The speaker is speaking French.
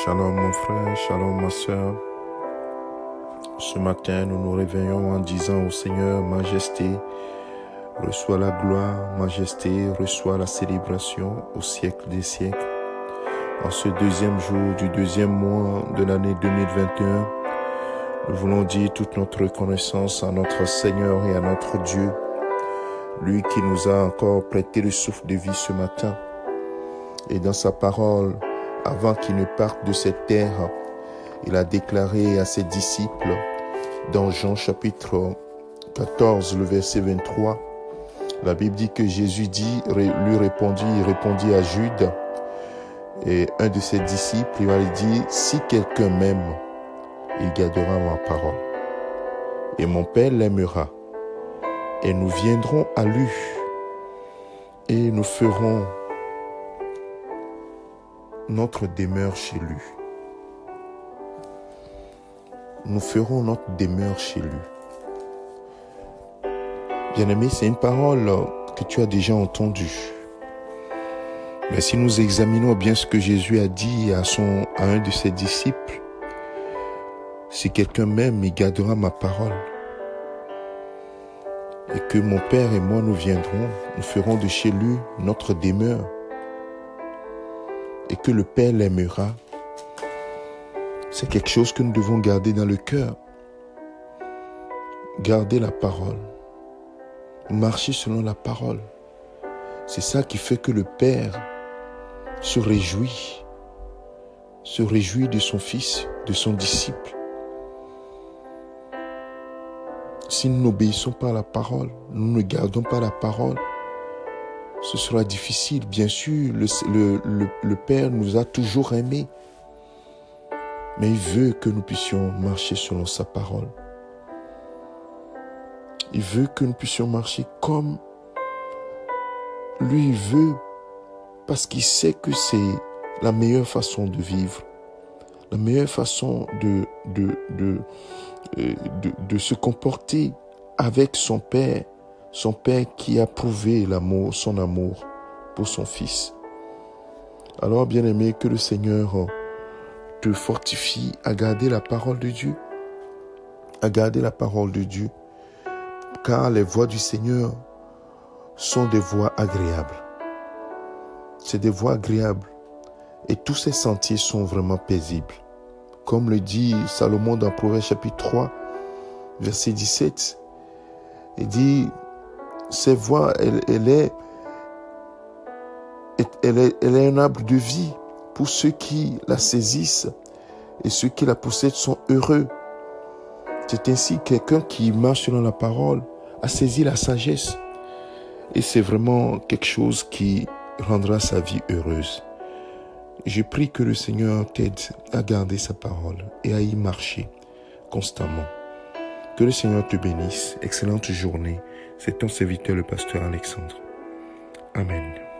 Shalom mon frère, shalom ma soeur. Ce matin, nous nous réveillons en disant au Seigneur, Majesté, reçois la gloire, Majesté, reçois la célébration au siècle des siècles. En ce deuxième jour du deuxième mois de l'année 2021, nous voulons dire toute notre reconnaissance à notre Seigneur et à notre Dieu, lui qui nous a encore prêté le souffle de vie ce matin. Et dans sa parole, avant qu'il ne parte de cette terre, il a déclaré à ses disciples, dans Jean chapitre 14, le verset 23, la Bible dit que Jésus lui répondit à Jude, et un de ses disciples, il va lui dire, si quelqu'un m'aime, il gardera ma parole. Et mon Père l'aimera. Et nous viendrons à lui. Et nous ferons notre demeure chez lui. Nous ferons notre demeure chez lui. Bien-aimé, c'est une parole que tu as déjà entendue. Mais si nous examinons bien ce que Jésus a dit à un de ses disciples, si quelqu'un m'aime, il gardera ma parole. Et que mon Père et moi, nous viendrons, nous ferons de chez lui notre demeure. Et que le Père l'aimera. C'est quelque chose que nous devons garder dans le cœur. Garder la parole. Marcher selon la parole. C'est ça qui fait que le Père se réjouit de son Fils, de son disciple. Si nous n'obéissons pas à la parole, nous ne gardons pas la parole, ce sera difficile. Bien sûr, le Père nous a toujours aimés, mais il veut que nous puissions marcher selon sa parole. Il veut que nous puissions marcher comme lui veut, parce qu'il sait que c'est la meilleure façon de vivre, la meilleure façon de se comporter avec son Père qui a prouvé son amour pour son Fils. Alors, bien-aimé, que le Seigneur te fortifie à garder la parole de Dieu, car les voies du Seigneur sont des voies agréables. C'est des voies agréables et tous ces sentiers sont vraiment paisibles. Comme le dit Salomon dans Proverbe chapitre 3, verset 17, il dit, ces voies, elle est un arbre de vie pour ceux qui la saisissent et ceux qui la possèdent sont heureux. C'est ainsi quelqu'un qui marche selon la parole a saisi la sagesse. Et c'est vraiment quelque chose qui rendra sa vie heureuse. Je prie que le Seigneur t'aide à garder sa parole et à y marcher constamment. Que le Seigneur te bénisse. Excellente journée. C'est ton serviteur, le pasteur Alexandre. Amen.